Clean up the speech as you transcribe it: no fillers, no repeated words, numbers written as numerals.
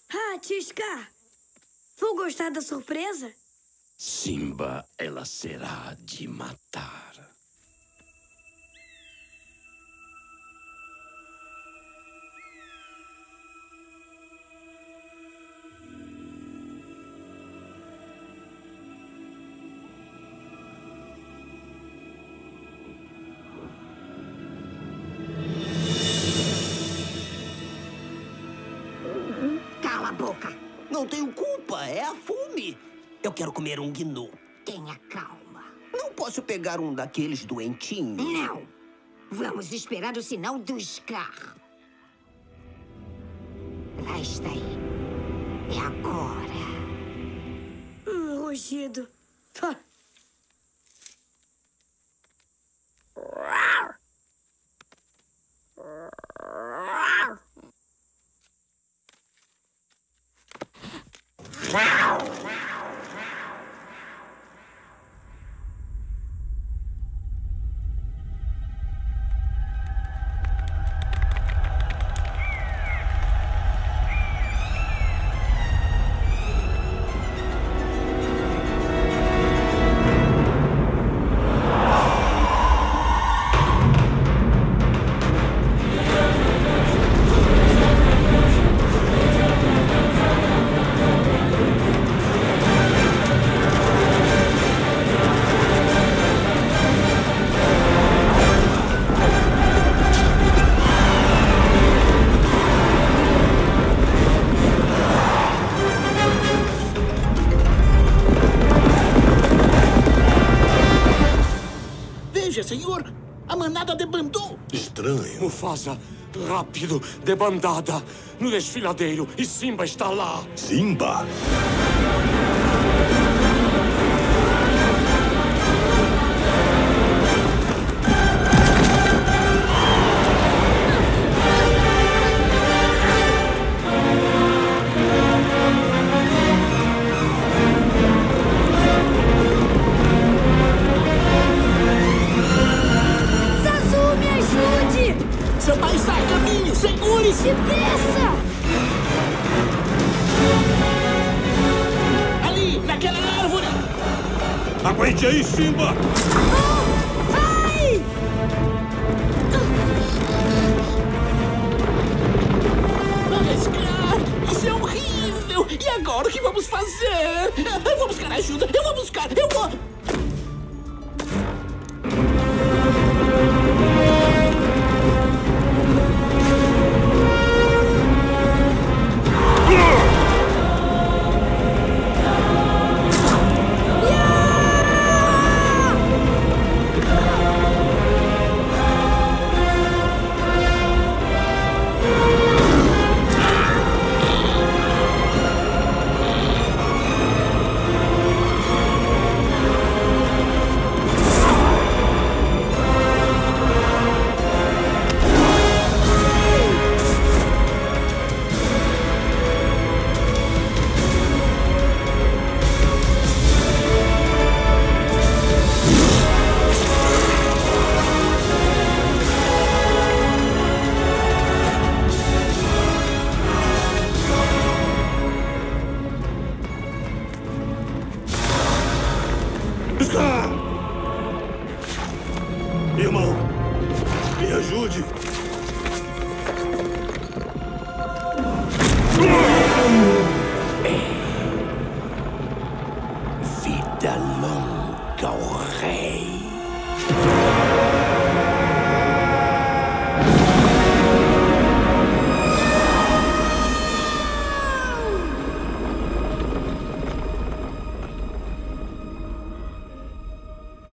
Ah, tio Scar, vou gostar da surpresa? Simba, ela será de matar. Cala a boca. Não tenho culpa, é a fome. Eu quero comer um gnu. Tenha calma. Não posso pegar um daqueles doentinhos? Não. Vamos esperar o sinal do Scar. Lá está aí. É agora. Rugido. Pá. Veja, senhor, a manada debandou. Estranho. Mufasa, rápido, debandada, no desfiladeiro, e Simba está lá. Simba? Zazu, me ajude! Seu pai está a caminho, segure-se! Depressa! Ali, naquela árvore! Aguente aí, Simba! Ai! Scar, isso é horrível! E agora o que vamos fazer? Eu vou buscar ajuda, eu vou buscar, eu vou... Scar! Irmão, me ajude. Vida longa ao rei.